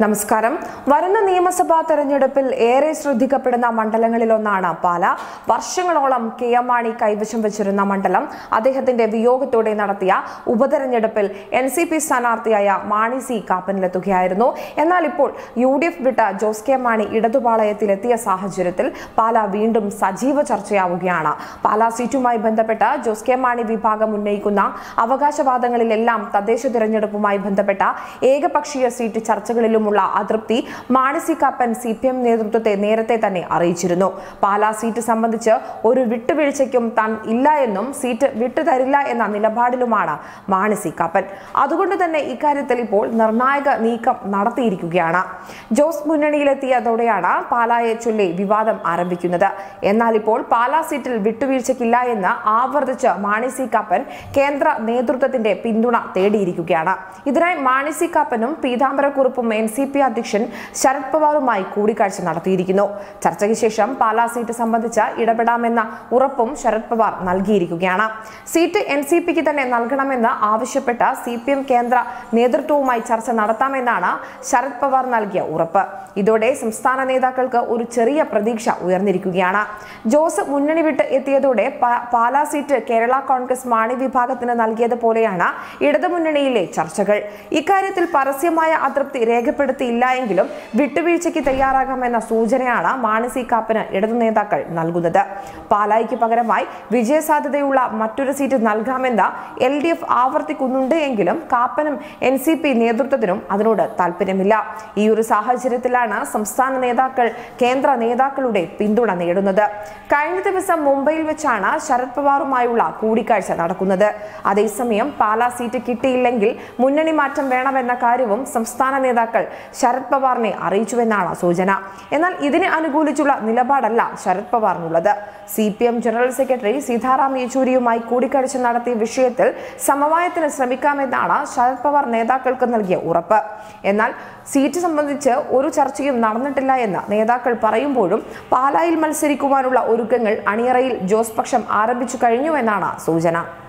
നമസ്കാരം. വരുന്ന നിയമസഭാ തെരഞ്ഞെടുപ്പിൽ ഏറെ ശ്രദ്ധിക്കപ്പെടുന്ന മണ്ഡലങ്ങളിലൊന്നാണ് പാല. വർഷങ്ങളോളം മാണി കൈവശം വെച്ചിരുന്ന മണ്ഡലം അദ്ദേഹത്തിന്റെ വിയോഗത്തോടെ നടത്തിയ ഉപതെരഞ്ഞെടുപ്പിൽ NCP സ്ഥാനാർത്ഥിയായ മാണി C കാപ്പനിലെത്തുകയായിരുന്നു. എന്നാൽ ഇപ്പോൾ UDF വിട്ട മാണി ഇടതുപാളയത്തിലെത്തിയ സാഹചര്യത്തിൽ പാല വീണ്ടും സജീവ ചർച്ചയാവുകയാണ്. പാലാ സീറ്റുമായി ബന്ധപ്പെട്ട മാണി വിഭാഗം ഉന്നയിക്കുന്ന അവകാശവാദങ്ങളിലെല്ലാം തദ്ദേശ തിരഞ്ഞെടുപ്പുമായി ബന്ധപ്പെട്ട ഏകപക്ഷീയ സീറ്റ് ചർച്ചകളിലും അതൃപ്തി മാണി C കാപ്പൻ CPM നേതൃത്വത്തെ നേരത്തെ തന്നെ അറിയിച്ചിരുന്നു. പാലാ സീറ്റ് സംബന്ധിച്ച് ഒരു വിട്ടുവീഴ്ചയ്ക്കും താൻ ഇല്ല എന്നും സീറ്റ് വിട്ടുതരില്ല എന്ന നിലപാടിലുമാണ് മാണി C കാപ്പൻ. അതുകൊണ്ട് തന്നെ ഇക്കാര്യത്തിൽ ഇപ്പോൾ നിർണായക നീക്കം നടത്തിയിരിക്കുകയാണ്. ജോസ് മുന്നണിയിലെത്തിയതോടെയാണ് പാലായെ ചൊല്ലി വിവാദം ആരംഭിക്കുന്നത്. എന്നാൽ ഇപ്പോൾ പാലാ സീറ്റിൽ വിട്ടുവീഴ്ചയ്ക്കില്ല എന്ന് ആവർത്തിച്ച് മാണി C കാപ്പൻ കേന്ദ്ര നേതൃത്വത്തിന്റെ പിന്തുണ തേടിയിരിക്കുകയാണ്. ഇതിനായി മാണി C കാപ്പനും പീതാംബരക്കുറുപ്പും NCP അധ്യക്ഷൻ ശരത് പവാറുമായി കൂടിക്കാഴ്ച നടത്തിയിരിക്കുന്നു. ചർച്ചയ്ക്ക് ശേഷം പാലാ സീറ്റ് സംബന്ധിച്ച് ഇടപെടാമെന്ന ഉറപ്പും ശരത് പവാർ നൽകിയിരിക്കുകയാണ്. സീറ്റ് NCPക്ക് തന്നെ നൽകണമെന്ന് ആവശ്യപ്പെട്ട CPM കേന്ദ്ര നേതൃത്വവുമായി ചർച്ച നടത്താമെന്നാണ് ശരത് പവാർ നൽകിയ ഉറപ്പ്. ഇതോടെ സംസ്ഥാന നേതാക്കൾക്ക് ഒരു ചെറിയ പ്രതീക്ഷ ഉയർന്നിരിക്കുകയാണ്. ജോസ് മുന്നണി വിട്ട് എത്തിയതോടെ പാലാ സീറ്റ് കേരള കോൺഗ്രസ് മാണി വിഭാഗത്തിന് നൽകിയതുപോലെയാണ് ഇടതുമുന്നണിയിലെ ചർച്ചകൾ. ഇക്കാര്യത്തിൽ പരസ്യമായ അതൃപ്തി രേഖപ്പെടുത്തിയില്ല എങ്കിലും വിട്ടുവീഴ്ചയ്ക്ക് തയ്യാറാകാമെന്ന സൂചനയാണ് മാണി C കാപ്പന് ഇടതു നേതാക്കൾ നൽകുന്നത്. പാലായ്ക്ക് പകരമായി വിജയസാധ്യതയുള്ള മറ്റൊരു സീറ്റ് നൽകാമെന്ന് LDF ആവർത്തിക്കുന്നുണ്ട് എങ്കിലും കാപ്പനും NCP നേതൃത്വത്തിനും അതിനോട് താല്പര്യമില്ല. ഈ ഒരു സാഹചര്യത്തിലാണ് സംസ്ഥാന നേതാക്കൾ കേന്ദ്ര നേതാക്കളുടെ പിന്തുണ നേടുന്നത്. കഴിഞ്ഞ ദിവസം മുംബൈയിൽ വെച്ചാണ് ശരത് പവാറുമായുള്ള കൂടിക്കാഴ്ച നടക്കുന്നത്. അതേസമയം പാലാ സീറ്റ് കിട്ടിയില്ലെങ്കിൽ മുന്നണി മാറ്റം വേണമെന്ന കാര്യവും സംസ്ഥാന നേതാക്കൾ ശരത് പവാറിനെ അറിയിച്ചുവെന്നാണ് സൂചന. എന്നാൽ ഇതിനെ അനുകൂലിച്ചുള്ള നിലപാടല്ല ശരത് പവാറിനുള്ളത്. CPM ജനറൽ സെക്രട്ടറി സീതാറാം യെച്ചൂരിയുമായി കൂടിക്കാഴ്ച നടത്തിയ വിഷയത്തിൽ സമവായത്തിന് ശ്രമിക്കാമെന്നാണ് ശരത് പവാർ നേതാക്കൾക്ക് നൽകിയ ഉറപ്പ്. എന്നാൽ സീറ്റ് സംബന്ധിച്ച് ഒരു ചർച്ചയും നടന്നിട്ടില്ല എന്ന് നേതാക്കൾ പറയുമ്പോഴും പാലായിൽ മത്സരിക്കുവാനുള്ള ഒരുക്കങ്ങൾ അണിയറയിൽ ജോസ് പക്ഷം ആരംഭിച്ചു കഴിഞ്ഞുവെന്നാണ് സൂചന.